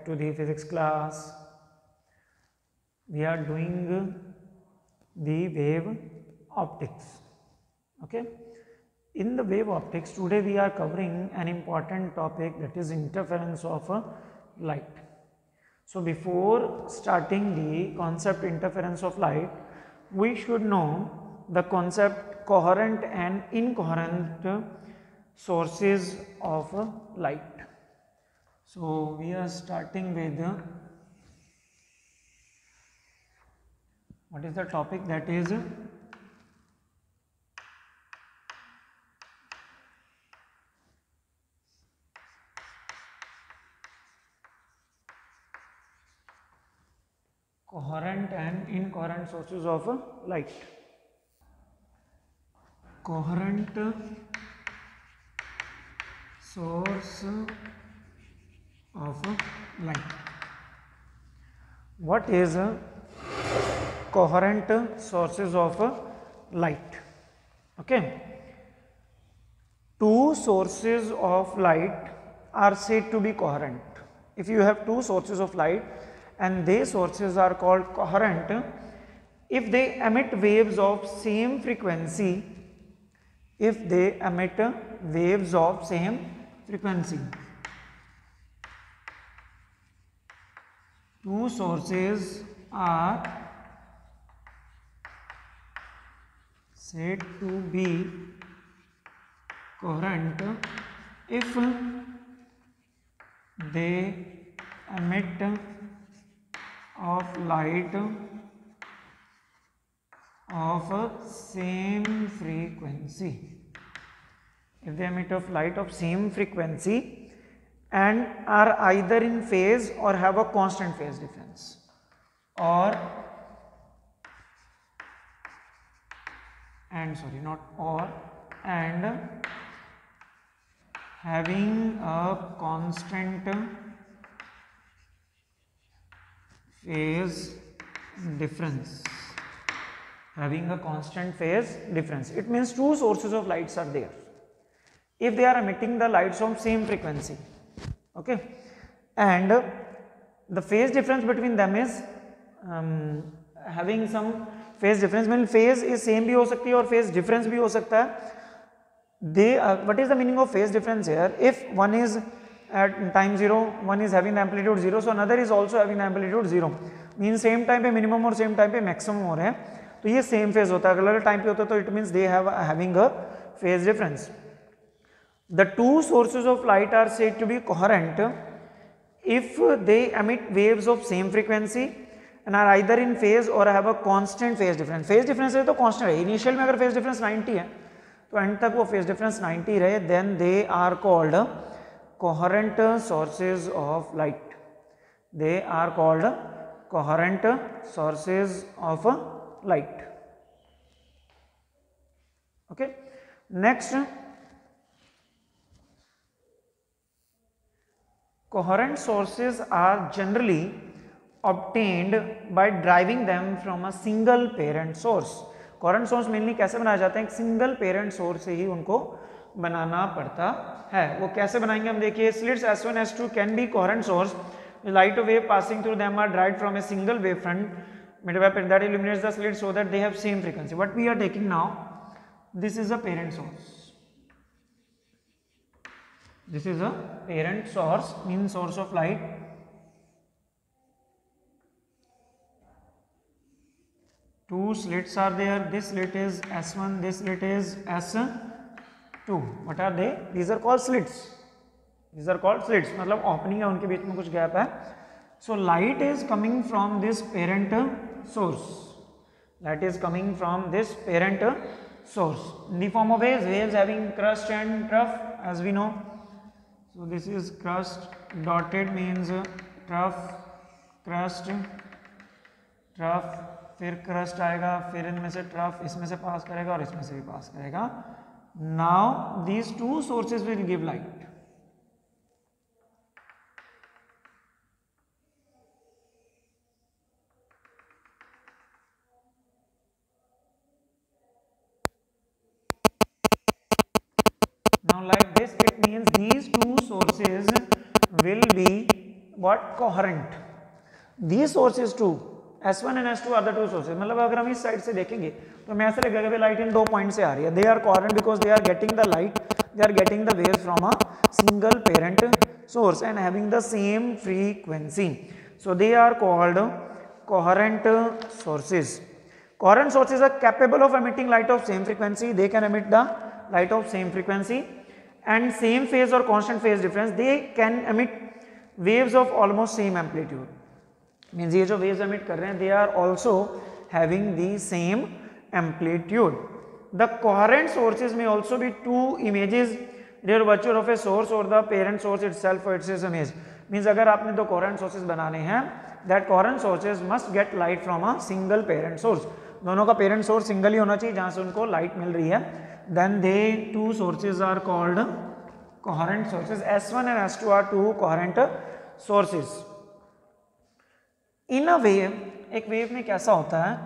to the physics class. We are doing the wave optics. Okay. In the wave optics, today we are covering an important topic, that is interference of light. So before starting the concept interference of light, we should know the concept coherent and incoherent sources of light. So we are starting with what is the topic, that is coherent and incoherent sources of light. Coherent source of light. What is coherent sources of light? Okay. Two sources of light are said to be coherent. If you have two sources of light and these sources are called coherent if they emit waves of same frequency, if they emit waves of same frequency. Two sources are said to be coherent if they emit of light of same frequency. If they emit of light of same frequency and are either in phase or have a constant phase difference, or and having a constant phase difference. Having a constant phase difference. It means two sources of lights are there. If they are emitting the lights of same frequency, okay, and the phase difference between them is having some phase difference, means phase is same bhi ho sakti hai aur phase difference bhi ho sakta hai. They what is the meaning of phase difference here? If one is at time 0, one is having the amplitude 0, so another is also having the amplitude 0, means same time पे minimum और same time पे maximum हो रहे हैं, तो ये same phase होता है. अगर अलग time पे होता है तो it means they have having a phase difference. The two sources of light are said to be coherent if they emit waves of same frequency and are either in phase or have a constant phase difference. Phase difference है तो constant है. Initial में अगर phase difference 90 है तो end तक वो phase difference 90 रहे, then they are called coherent sources of light. They are called coherent sources of light. Okay. Next, coherent sources are generally obtained by deriving them from a single parent source. Coherent source mainly कैसे बनाए जाते हैं? एक single parent source से ही उनको बनाना पड़ता है. वो कैसे बनाएंगे हम देखिए. Slits S1 S2 can be coherent source. The light wave passing through them are derived from a single wavefront that illuminates the slits so that they have same frequency. What we are taking now, this is a parent source. This is a parent source, means source of light. Two slits are there. This slit is S1, this slit is S2. What are they? These are called slits. These are called slits. मतलब opening है, उनके बीच में कुछ gap है. So light is coming from this parent source. Light is coming from this parent source. In the form of waves, waves having crust and trough, as we know. So this is crust, dotted means trough, crust, trough, फिर crust आएगा, फिर इनमें से trough इसमें से पास करेगा और इसमें से भी पास करेगा. Now these two sources will give light. Now like this, it means these two sources will be what coherent. These sources too, S1 and S2 are the two sources. मतलब अगर हम इस साइड से देखेंगे तो हमें ऐसा लगेगा कि लाइट इन 2 पॉइंट से आ रही है. They are coherent because they are getting the light, they are getting the waves from a single parent source and having the same frequency. So they are called coherent sources. Coherent sources are capable of emitting light of same frequency. They can emit the light of same frequency and same phase or constant phase difference. They can emit waves of almost same amplitude. Means ये जो waves emit कर रहे हैं, they are also having the same amplitude. The coherent sources may also be two images rear virtue of a source or the parent source itself or its image. Means अगर आपने दो coherent sources बनाने हैं, that coherent sources must get light from a single parent source. दोनों का parent source single ही होना चाहिए जहाँ से उनको light मिल रही है. Then they two sources are called coherent sources. S1 and S2 are two coherent sources. In a wave, एक wave में कैसा होता है,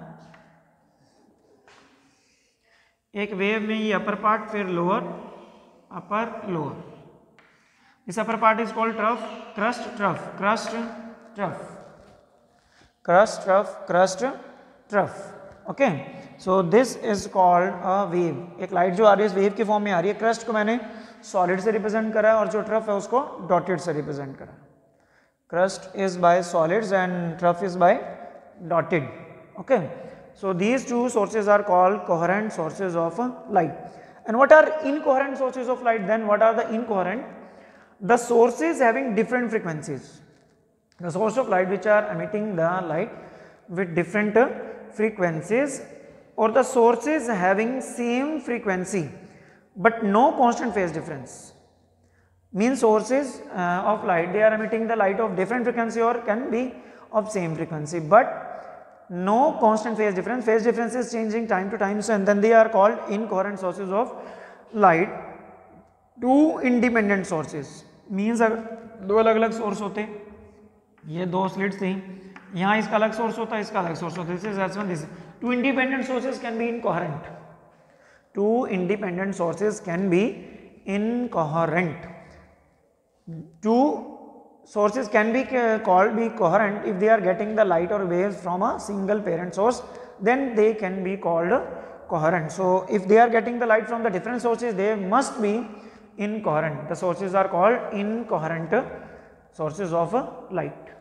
एक wave में ये upper part फिर lower, upper lower. This upper part is called trough, crust, trough, crust, trough, crust, trough, crust, trough. Okay, so this is called a wave. एक लाइट जो आ रही है इस वेव की फॉर्म में आ रही है. क्रस्ट को मैंने सॉलिड से रिप्रेजेंट करा है और जो ट्रफ है उसको डॉटेड से रिप्रेजेंट करा है. Crust is by solids and trough is by dotted. Okay, so these two sources are called coherent sources of light. And what are incoherent sources of light? Then what are the incoherent? The sources having different frequencies. The source of light which are emitting the light with different frequencies, or the sources having same frequency but no constant phase difference. Means sources of light, they are emitting the light of different frequency or can be of same frequency but no constant phase difference. Phase difference is changing time to time, so and then they are called incoherent sources of light. Two independent sources means अगर दो अलग अलग source होते, ये दो slits थी, यहाँ इसका अलग सोर्स होता है, इसका अलग सोर्स होता है. This is S1, this. Two independent sources can be incoherent. Two independent sources can be incoherent. Two sources can be called be coherent if they are getting the light or waves from a single parent source, then they can be called coherent. So if they are getting the light from the different sources, they must be incoherent. The sources are called incoherent sources of light.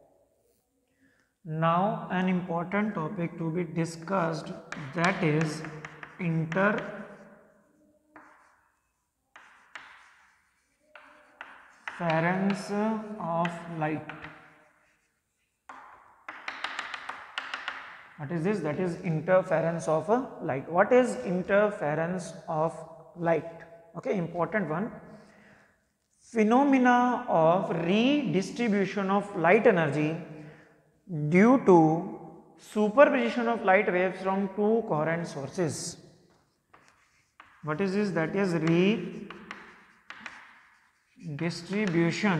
Now an important topic to be discussed, that is interference of light. What is this? That is interference of light. What is interference of light? Okay, important one. Phenomena of redistribution of light energy due to superposition of light waves from two coherent sources. What is this? That is redistribution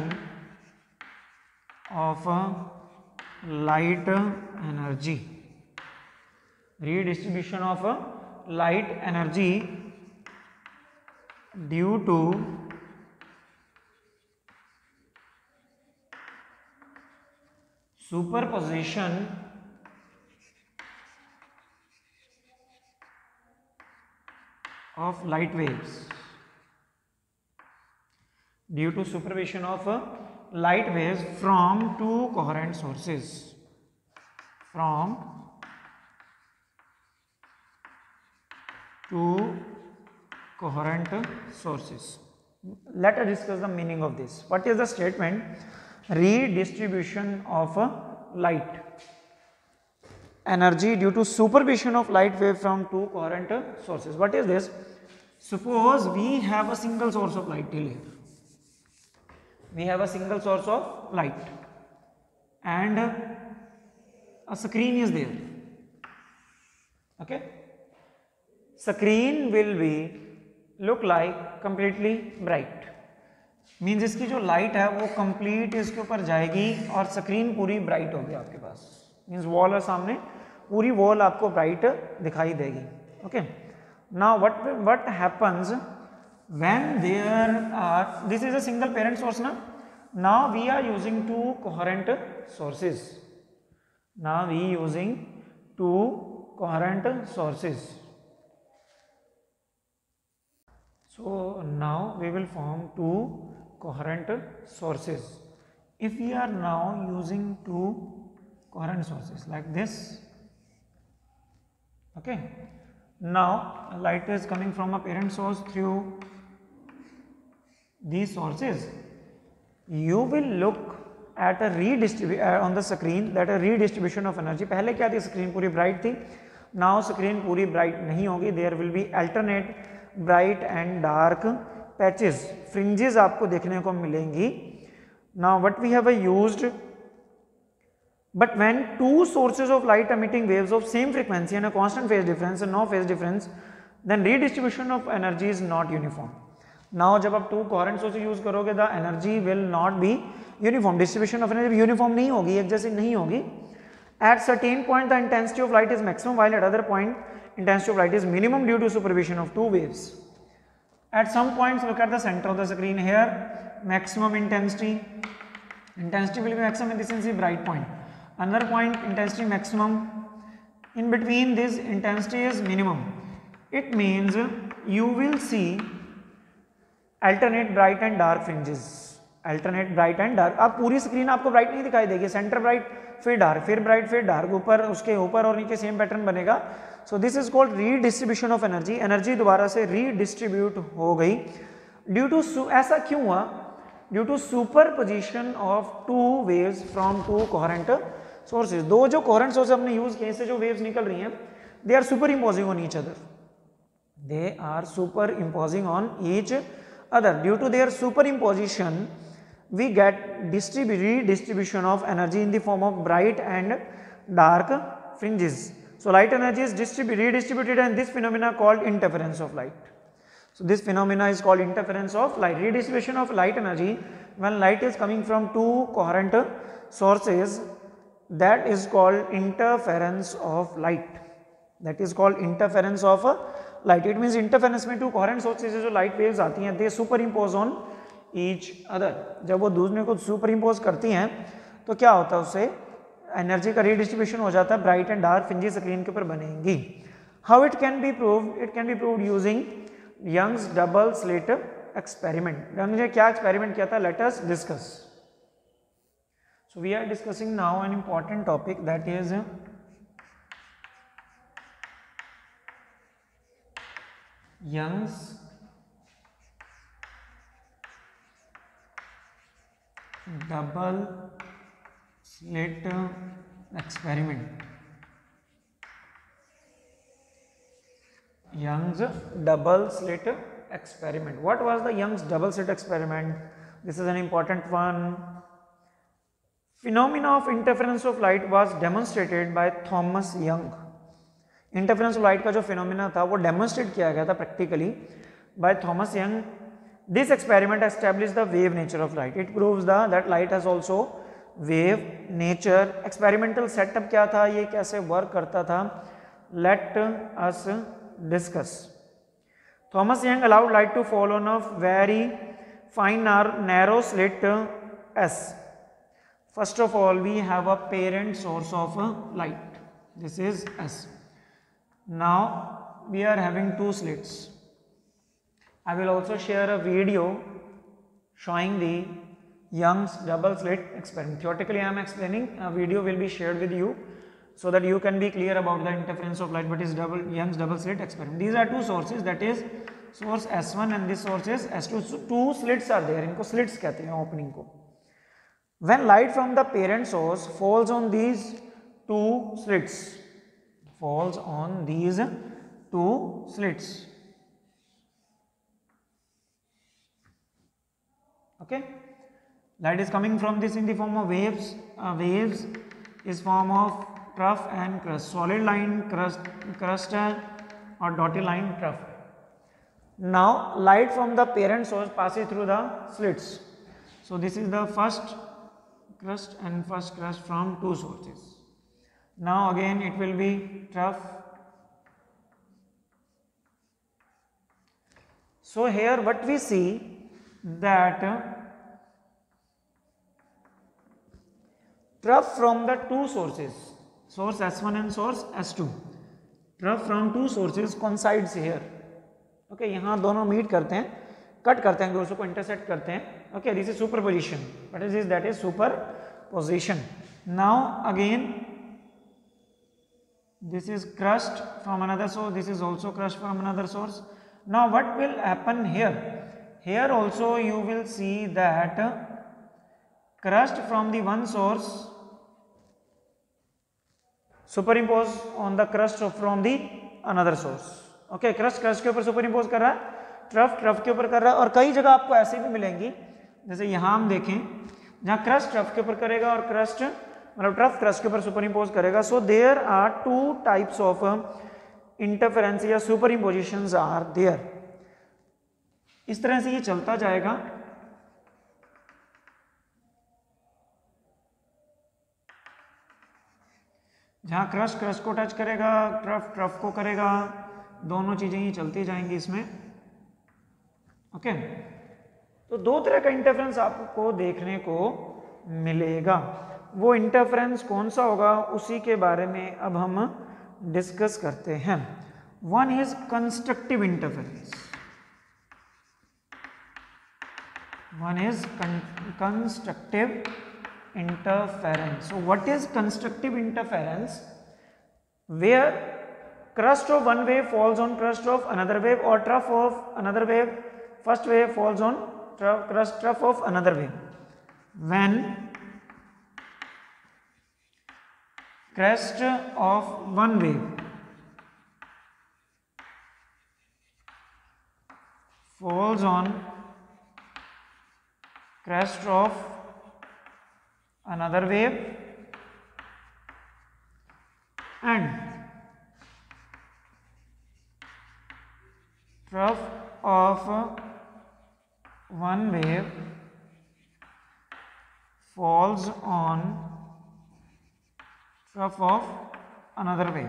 of light energy. Redistribution of light energy due to superposition of light waves. Due to superposition of light waves from two coherent sources. From two coherent sources. Let us discuss the meaning of this. What is the statement? Redistribution of light energy due to superposition of light wave from two coherent sources. What is this? Suppose we have a single source of light till here. We have a single source of light and a screen is there. Okay, screen will be look like completely bright. Means इसकी जो light है वो complete इसके ऊपर जाएगी और screen पूरी bright होगी आपके पास. मीन्स वॉल है सामने, पूरी वॉल आपको ब्राइट दिखाई देगी. Okay, now what happens when there are, this is a single parent source ना, Now we are using two coherent sources. Now we using two coherent sources. So now we will form two coherent sources. If we are now using two coherent sources like this, okay, now light is coming from a parent source through these sources. You will look at a on the screen that a redistribution of energy. पहले क्या थी, screen पूरी bright थी. Now screen पूरी bright नहीं होगी. There will be alternate bright and dark patches, fringes आपको देखने को मिलेंगी. Now what we have used, but when two sources of light emitting waves of same frequency and a constant phase difference and no phase difference, then redistribution of energy is not uniform. Now जब आप two coherent sources use करोगे, the energy will not be uniform. Distribution of energy uniform नहीं होगी, एक जैसी नहीं होगी. At certain point the intensity of light is maximum, while at other point intensity of light is minimum due to superposition of two waves. At some points, look at the center of the screen here, maximum intensity will be maximum in this is the bright point. Another point intensity maximum, in between this intensity is minimum. It means you will see alternate bright and dark fringes. Alternate bright and dark. अब पूरी screen आपको bright नहीं दिखाई देगी, centre bright फिर dark फिर bright फिर dark, ऊपर उसके ऊपर और नीचे सेम पैटर्न बनेगा. So this is called redistribution of energy. Energy दोबारा से रीडिस्ट्रीब्यूट हो गई. ड्यू टू ऐसा क्यों हुआ? Due to superposition of two waves from two coherent sources. दो जो कोहेरेंट सोर्स हमने यूज किए, इससे जो वेव्स निकल रही हैं, they are superimposing on each other. They are superimposing on each other. Due to their superimposition, we get redistribution of energy in the form of bright and dark fringes. So light energy is redistributed, and this phenomena called interference of light. So this phenomena is called interference of light. Redistribution of light energy when light is coming from two coherent sources, that is called interference of light. That is called interference of light. It means interference में two coherent sources जो light waves आती हैं, they superimpose on each other. जब वो दूसरे को superimpose करती हैं तो क्या होता है, उससे एनर्जी का redistribution हो जाता है, bright and dark fringes screen के ऊपर बनेंगी. How it can be proved? It can be proved using Young's double slit experiment. Young ने क्या एक्सपेरिमेंट किया था? Let us discuss. So we are discussing now an important topic, that is Young's double slit experiment. Young's double slit experiment. What was the Young's double slit experiment? This is an important one. Phenomena of interference of light was demonstrated by Thomas Young. Interference of light का जो phenomena था वो demonstrate किया गया था practically by Thomas Young. This experiment establish the wave nature of light. It proves that light has also wave nature. Experimental setup क्या था, ये कैसे वर्क करता था, let us discuss. Thomas Young allowed light to fall on a very fine narrow slit S. First of all, we have a parent source of light. This is S. Now we are having two slits. I will also share a video showing the Young's double slit experiment. Theoretically I am explaining, a video will be shared with you so that you can be clear about the interference of light, but is Young's double slit experiment. These are two sources, that is source S1 and this source is S2. So two slits are there, इनको slits कहते हैं opening को. When light from the parent source falls on these two slits, falls on these two slits, okay, light is coming from this in the form of waves. Waves is form of trough and crust, solid line crust or dotted line trough. Now light from the parent source passes through the slits. So this is the first crust and first crust from two sources. Now again it will be trough. So here what we see, that trough from the two sources, source S1 and source S2, trough from two sources coincides here. Okay, यहाँ दोनों meet करते हैं, cut करते हैं, दोनों को intersect करते हैं. Okay, this is superposition. What is this? That is superposition. Now again this is crust from another source, this is also crust from another source. Now what will happen here? Here also you will see that crust from the one source superimpose on the crust from the another source. Okay, crust के ऊपर superimpose कर रहा है, trough के ऊपर कर रहा है. और कई जगह आपको ऐसे भी मिलेंगी, जैसे यहाँ हम देखें जहाँ crust trough के ऊपर करेगा और crust मतलब ट्रफ क्रस्ट के ऊपर सुपर इम्पोज करेगा. So there are two types of interference या सुपर इम्पोजिशंस आर देयर. इस तरह से ये चलता जाएगा. जहां क्रस्ट को टच करेगा, ट्रफ को करेगा, दोनों चीजें ही चलती जाएंगी इसमें. ओके, तो दो तरह का इंटरफेरेंस आपको देखने को मिलेगा. वो इंटरफेरेंस कौन सा होगा उसी के बारे में अब हम डिस्कस करते हैं. One is constructive interference. One is constructive interference. So what is constructive interference? Where crust of one wave falls on crust of another wave, or trough of another wave, first wave falls on trough of another wave. When crest of one wave falls on crest of another wave and trough of one wave falls on trough of another wave.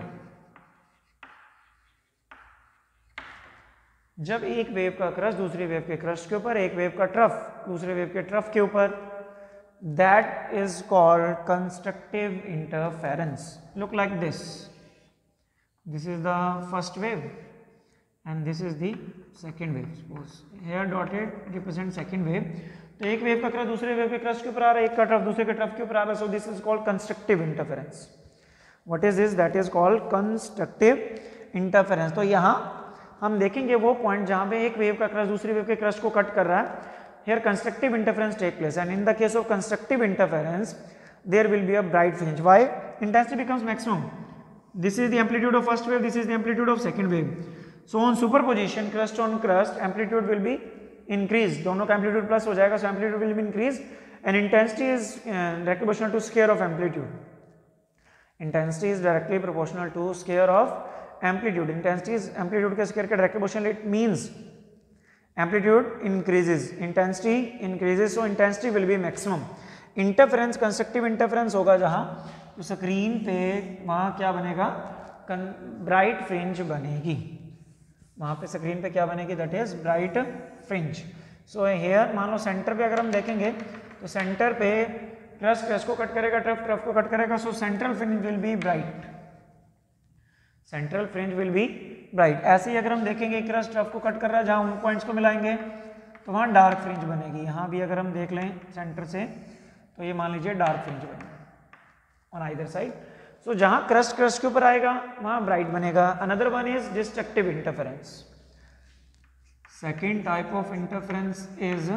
जब एक wave का crust दूसरी wave के crust के ऊपर, एक wave का trough दूसरे वेव के ट्रफ के ऊपर, that is called constructive interference. Look like this. This is the first wave and this is the second wave. Suppose here dotted represent second wave. तो एक वेव का क्रस्ट दूसरे wave के crust के ऊपर आ रहा है, एक का ट्रफ दूसरे के ट्रफ के ऊपर आ रहा है. So this is called constructive interference. What is this? That is called constructive interference. तो यहाँ हम देखेंगे वो पॉइंट जहाँ पे एक वेव का क्रस्ट दूसरी वेव के क्रस्ट को कट कर रहा है. Here constructive interference take place, and in the case of constructive interference there will be a bright fringe. Why? Intensity becomes maximum. This is the amplitude of first wave, this is the amplitude of second wave. So on superposition, crust on crust, amplitude will be increased. दोनों का amplitude plus हो जाएगा, so amplitude will be increased, and intensity is directly proportional to square of amplitude. Intensity is directly proportional to square of amplitude. Intensity is amplitude के square के directly proportional. It means amplitude increases, intensity increases, so intensity will be maximum. Interference, constructive interference होगा जहाँ तो screen पे वहाँ क्या बनेगा, bright fringe बनेगी. वहाँ पे स्क्रीन पे क्या बनेगी, that is bright fringe. So here मान लो सेंटर पे अगर हम देखेंगे तो सेंटर पे क्रस्ट को कट करेगा, ट्रफ को कट करेगा. So central fringe will be bright, central fringe will be bright. ऐसे ही अगर हम देखेंगे क्रस्ट ट्रफ को कट कर रहा है, जहाँ उन पॉइंट्स को मिलाएंगे तो वहाँ डार्क फ्रिंज बनेगी. यहाँ भी अगर हम देख लें सेंटर से तो ये मान लीजिए डार्क फ्रिंज बनेगी ऑन आइदर साइड. सो जहाँ क्रस्ट के ऊपर आएगा वहाँ ब्राइट बनेगा. Another one is destructive interference. Second type of interference is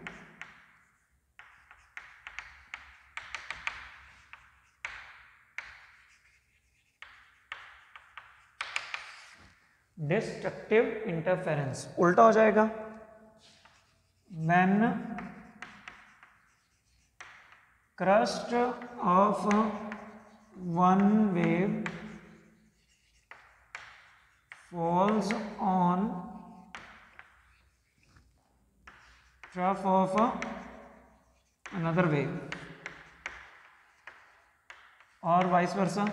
destructive interference. उल्टा हो जाएगा. When crust of one wave falls on trough of another wave और वाइस वर्सा.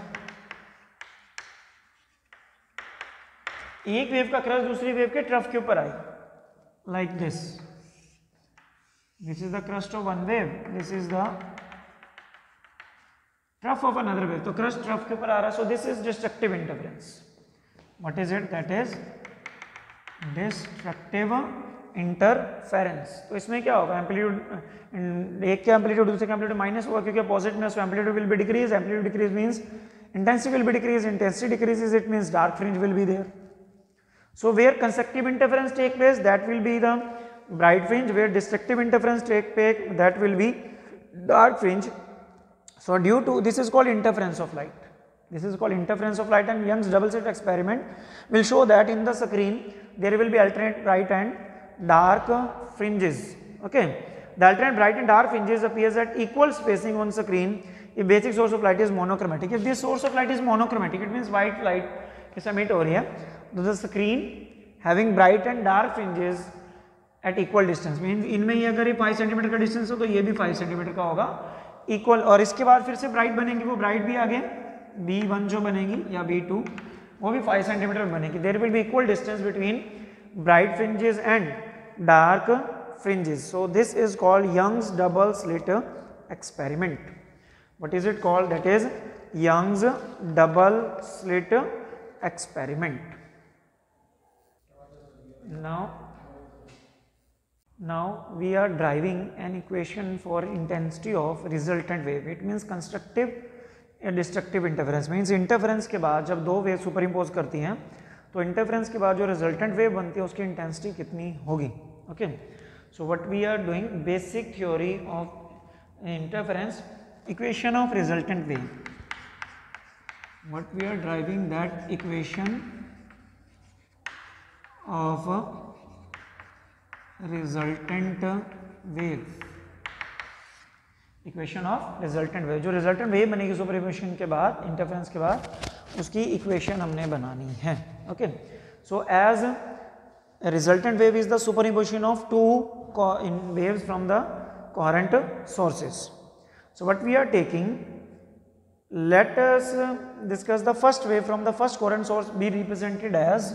एक वेव का क्रस्ट दूसरी वेव के ट्रफ के ऊपर आई, like this. This is the crest of one wave, this is the trough of another wave, तो crest trough के ऊपर आ रहा है, so this is destructive interference. What is it? That is destructive interference. तो इसमें क्या होगा, एम्पलीट्यूड एक के एम्पलीट्यूड दूसरे के एम्पलीट्यूड माइनस होगा क्योंकि अपोजिट में, so amplitude will be decrease. Amplitude decrease means intensity will be decreased. Intensity decreases, it means dark fringe will be there. So where constructive interference take place, that will be the bright fringe. Where destructive interference take place, that will be dark fringe. So due to this is called interference of light. This is called interference of light, and Young's double slit experiment will show that in the screen there will be alternate bright and dark fringes. Okay, the alternate bright and dark fringes appears at equal spacing on screen if basic source of light is monochromatic. If this source of light is monochromatic, it means white light is emit हो रही है, तो the screen having bright and dark fringes at equal distance, means इनमें ये अगर ये 5 centimetre का distance हो तो ये भी 5 सेंटीमीटर का होगा इक्वल. और इसके बाद फिर से ब्राइट बनेंगी, वो ब्राइट भी आगे B1 जो बनेगी या B2 वो भी 5 सेंटीमीटर बनेगी. There will be equal distance between bright fringes and dark fringes. So this is called Young's double slit experiment. What is it called? That is Young's double slit experiment. Now we are driving an equation for intensity of resultant wave. It means constructive या destructive interference. Means interference के बाद जब दो wave super impose करती हैं तो interference के बाद जो resultant wave बनती है उसकी intensity कितनी होगी. Okay. So what we are doing, basic theory of interference, equation of resultant wave. What we are driving, that equation of resultant wave. Equation of resultant wave. जो resultant wave बनेगी superimposition के बाद, interference के बाद, उसकी equation हमने बनानी है. Okay, so as resultant wave is the superimposition of two waves from the coherent sources. So what we are taking, let us discuss the first wave from the first coherent source be represented as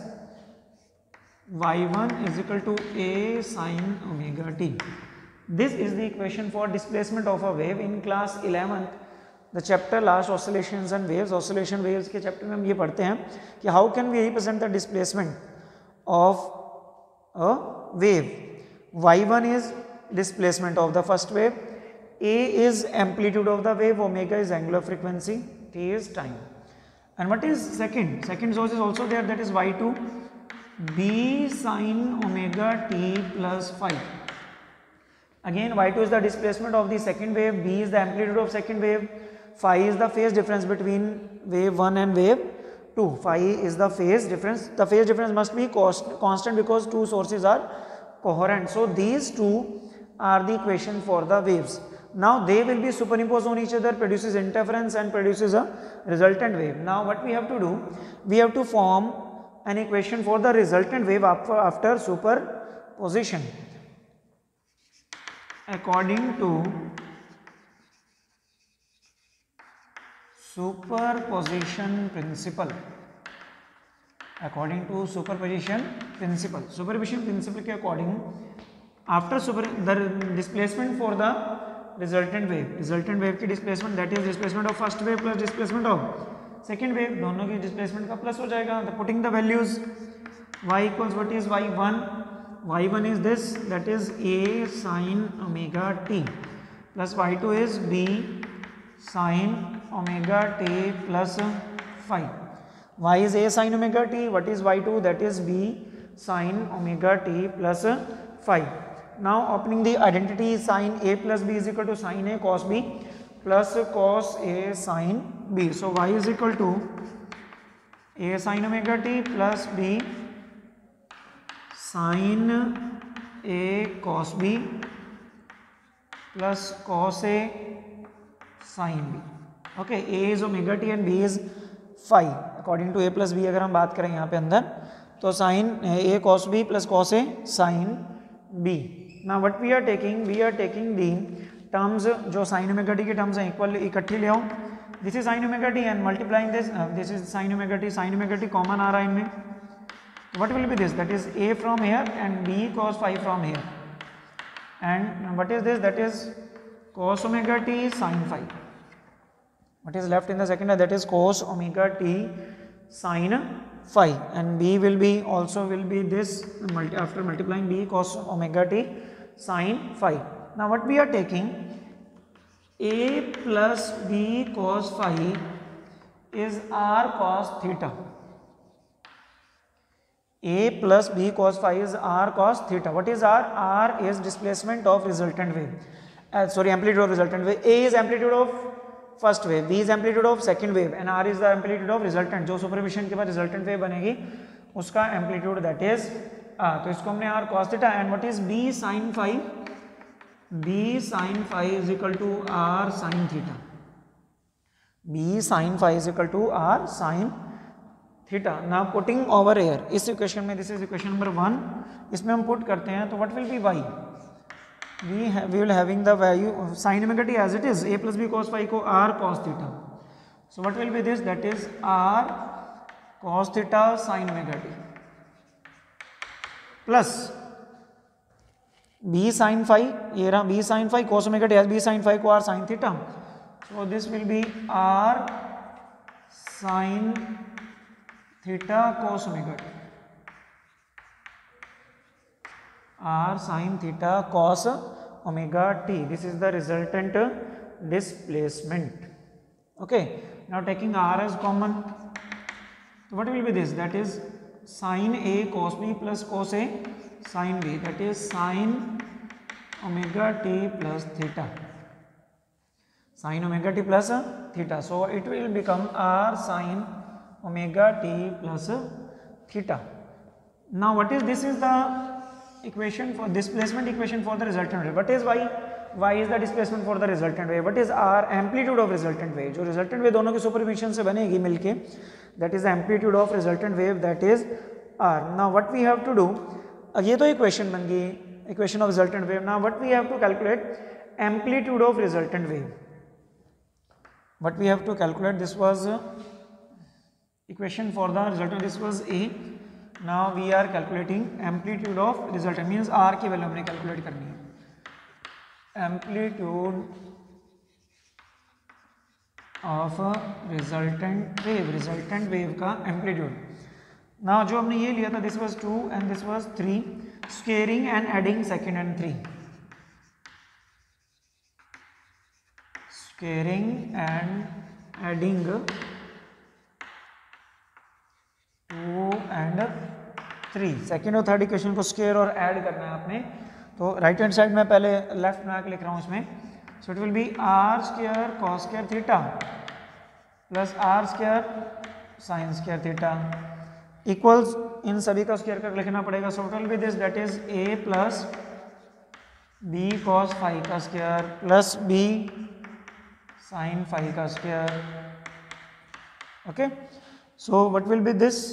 y1 is equal to a sin omega t. This is the equation for displacement of a wave. In class 11th the chapter last oscillations and waves, oscillation waves के chapter में हम ये पढ़ते हैं कि how can we represent the displacement of a wave. y1 is displacement of the first wave, a is amplitude of the wave, omega is angular frequency, t is time. And what is second? Second source is also there, that is y2, b sin omega t plus phi. Again y2 is the displacement of the second wave, b is the amplitude of second wave, phi is the phase difference between wave 1 and wave 2. Phi is the phase difference. The phase difference must be constant because two sources are coherent. So these two are the equation for the waves. Now they will be superimposed on each other, produces interference and produces a resultant wave. Now what we have to do, we have to form an equation for the resultant wave after superposition. According to superposition principle. According to superposition principle. Superposition principle के according, after the displacement for the resultant wave की displacement, that is displacement of first wave plus displacement of second wave, दोनों की displacement का plus हो जाएगा. The putting the values, y equals what is y1 is this, that is a sin omega t, plus y2 is b sin omega t plus phi. Y is a sin omega t, what is y2, that is b sin omega t plus phi. Now opening the identity, sin a plus b is equal to sin a cos b plus cos a sin b. So y is equal to a sin omega t plus b sin a cos b plus cos a sin b. Okay, a is omega t and b is phi. According to a plus b अगर हम बात करें यहाँ पे अंदर, तो sin a cos b plus cos a sin b. Now what we are taking the terms, जो sin omega t के terms हैं equal इकट्ठी ले आओ. This is sin omega t and multiplying this, this is sin omega t common आ रहा है इनमें. What will be this? That is a from here and b cos phi from here. And what is this? That is cos omega t sin phi. what is left in the second, that is cos omega t sin phi, and b will be also will be this after multiplying b cos omega t sin phi. Now what we are taking, a plus b cos phi is r cos theta. A plus b cos phi is r cos theta. What is r? R is displacement of resultant wave. Amplitude of resultant wave. A is amplitude of first wave, b is amplitude of second wave, and r is the amplitude of resultant. जो superposition के बाद resultant wave बनेगी उसका amplitude, that is r. तो इसको हमने r cos theta, and what is b sin phi? B sin phi is equal to r sin theta. B sin phi is equal to r sin theta. Now putting over here इस इक्वेशन में, this is equation number 1, इसमें हम put करते हैं तो what will be y? We will having the value of sin omega t as it is, a plus b cos phi को r cos theta. So what will be this? That is r cos theta sin omega t plus b sin phi, ये रहा b sin phi cos omega t as b sin phi को r sin theta. So this will be r sin theta cos omega t, r sin theta cos omega t. This is the resultant displacement. Okay, now taking r as common, so what will be this? That is sin a cos b plus cos a sin b, that is sin omega t plus theta, sin omega t plus theta. So it will become r sin omega t plus theta. Now what is this? Is the equation for displacement equation for the resultant wave. What is y? Y is the displacement for the resultant wave. What is r? Amplitude of resultant wave. जो resultant wave दोनों के superposition से बनेगी मिलके, that is the amplitude of resultant wave, that is r. Now what we have to do, ये तो equation बन गई, equation of resultant wave. Now what we have to calculate? Amplitude of resultant wave. What we have to calculate? This was equation for the resultant, this was a. Now we are calculating amplitude of resultant, means r की value हमने calculate करनी है. Amplitude of resultant wave का amplitude. Now जो हमने ये लिया था, this was 2 and this was 3, squaring and adding second and 3, squaring and adding 2 and 3, second और थर्ड इक्वेशन को स्क्वायर और ऐड करना है आपने. तो राइट हैंड साइड में पहले लेफ्ट में आके लिख रहा हूँ इसमें. So it will be r square cos square theta plus r square sine square theta equals, इन सभी का स्क्वायर कर लिखना पड़ेगा. So it will be this, that is a plus b cos phi का square plus b sine phi का square. Okay, so what will be this?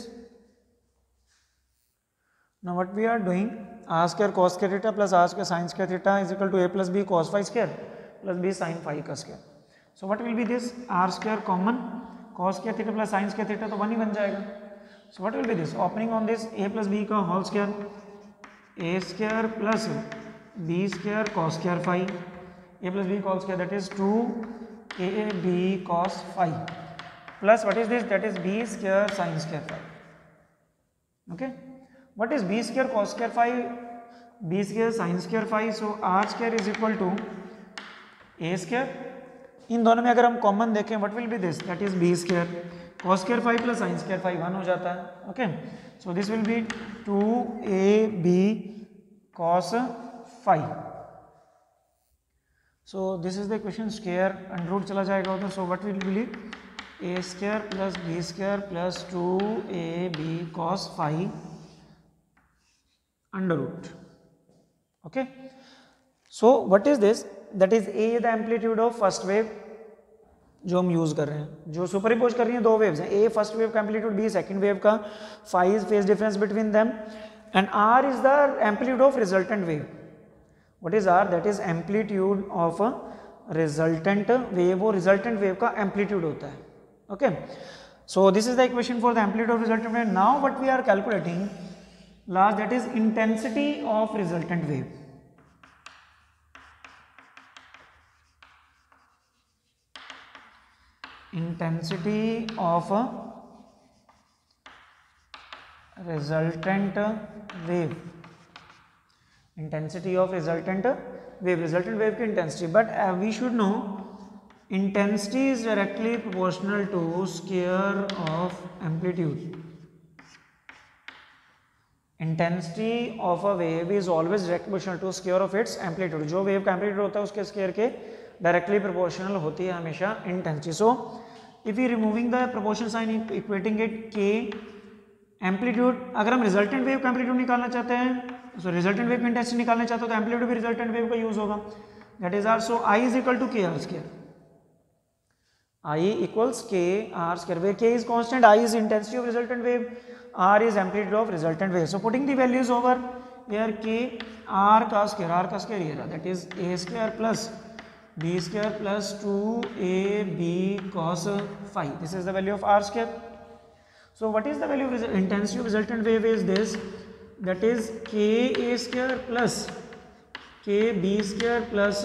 Now what we are doing, r square cos square theta plus r square sin square theta is equal to a plus b cos phi square plus b sin phi का square. So what will be this? r square common, cos square theta plus sin square theta तो 1 ही बन जाएगा. So what will be this? Opening on this, a plus b का whole square, a square plus b square cos square phi, a plus b cos square, that is 2ab cos phi, plus what is this? That is b square sin square phi. Okay, what is b square cos square phi, b square sin square phi? So r square is equal to a square. इन दोनों में अगर हम common देखें, what will be this? That is b square cos square phi plus sin square phi 1 हो जाता है. Okay, so this will be 2ab cos phi. So this is the equation. Square under root चला जाएगा उधर. So what will be a square plus b square plus 2ab cos phi under root. Okay, so what is this? That is a the amplitude of first wave जो हम use कर रहे हैं, जो superimpose कर रही हैं दो वेव्स हैं, a फर्स्ट वेव का एम्पलीट्यूड, b सेकंड वेव का, phi is phase difference between them, and r is the amplitude of resultant wave. What is r? That is amplitude of a resultant wave. वो resultant wave का amplitude होता है. Okay, so this is the equation for the amplitude of resultant wave. Now what we are calculating last, that is intensity of resultant wave. intensity of a resultant wave, intensity of resultant wave की intensity, but we should know intensity is directly proportional to square of amplitude. Intensity of a wave is always direct proportional to square of its amplitude. जो wave का amplitude होता है उसके square के directly proportional होती है हमेशा intensity. So if we removing the proportion sign, equating it k amplitude, अगर हम resultant wave का amplitude निकालना चाहते हैं, so resultant wave की intensity निकालना चाहते हो तो amplitude भी resultant wave का use होगा. That is r. So I is equal to k r square. I equals k r square, where k is constant, I is intensity of resultant wave, r is amplitude of resultant wave. So putting the values over here, k r का square ये रहा, that is a square plus b square plus 2ab cos phi. This is the value of r square. So what is the value of intensity of resultant wave is this, that is k a square plus k b square plus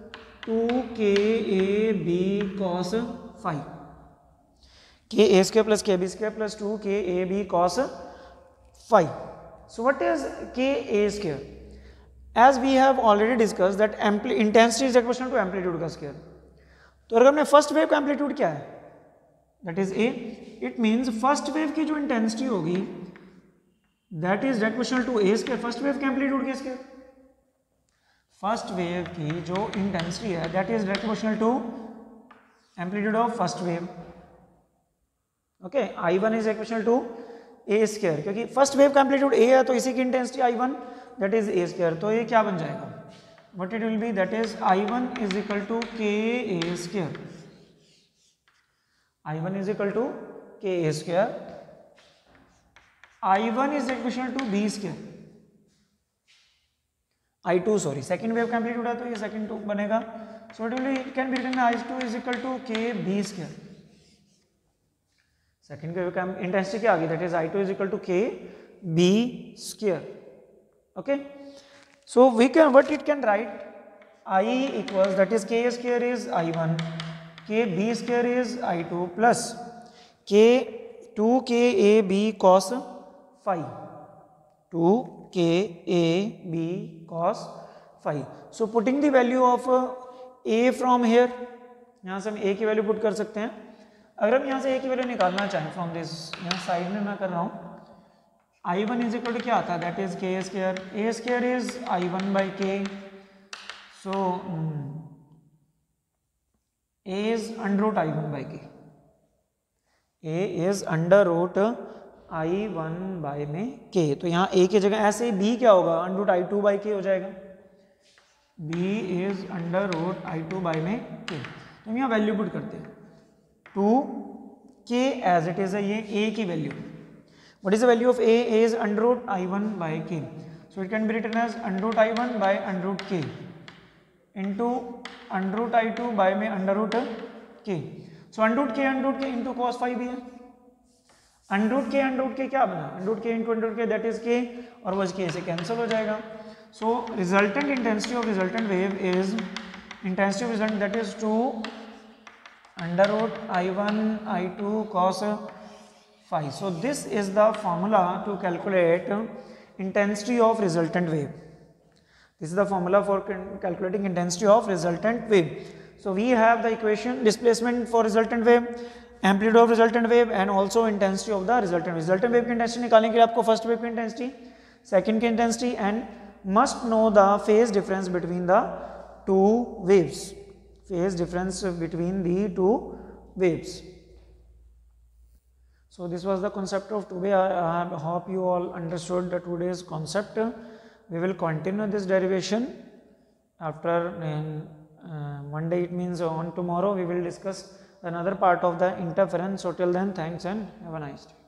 2kab cos phi. K a square plus kb square plus 2kab cos phi. So what is k a square? As we have already discussed that intensity is proportional to amplitude का square. तो अगर हमने first wave का amplitude क्या है, that is a, it means first wave की जो intensity होगी that is direct proportional to a square, first wave के एम्पलीट्यूड के स्क्वायर. फर्स्ट वेव की जो इंटेंसिटी है that is direct proportional to amplitude of first wave. Okay, I1 is equal to a square, क्योंकि first wave का amplitude a है तो इसी की intensity I1 that is a square. तो ये क्या बन जाएगा, what it will be, that is I1 is equal to k a square. I1 is equal to k a square. I1 is equal to b square. I2 sorry second wave का amplitude है तो ये second 2 बनेगा. So it can be written I2 is equal to k b square. Second wave का intensity क्या आ गई, that is I2 is equal to k b square. Okay, so we can what it can write, I equals that is k square is I1, k b square is I2 plus k 2k a b cos phi, 2k a b cos phi. So putting the value of a from here, यहाँ से हम a की value put कर सकते हैं. अगर हम यहाँ से a की वैल्यू निकालना चाहें फ्रॉम दिस, यहाँ साइड में मैं कर रहा हूँ, I1 इज इक्वल टू क्या आता है, that is k square, a square is I1 by k. सो a is under root I1 by k. a is under root I1 by में k. तो यहाँ a की जगह ऐसे b क्या होगा, under root I2 by k हो जाएगा. b is under root I2 by में k. तो हम यहाँ वैल्यू पुट करते हैं 2k एज इट इज है ये a की value. What is the value of a is under root I1 by k. So it can be written as under root I1 by under root k into under root I2 by में under root k. So under root k into cos phi भी है. under root k क्या बना, under root k into under root k that is k, और वो k से cancel हो जाएगा. So resultant intensity of resultant wave is intensity of resultant that is 2 under root I1 I2 cos phi. So this is the formula to calculate intensity of resultant wave. This is the formula for calculating intensity of resultant wave. So we have the equation displacement for resultant wave, amplitude of resultant wave and also intensity of the resultant wave. Resultant wave की intensity निकालने के लिए आपको first wave की intensity, second की intensity and must know the phase difference between the two waves. Phase difference between the two waves. So this was the concept of today. I hope you all understood the today's concept. We will continue this derivation after one day, it means on tomorrow we will discuss another part of the interference. So till then, thanks and have a nice day.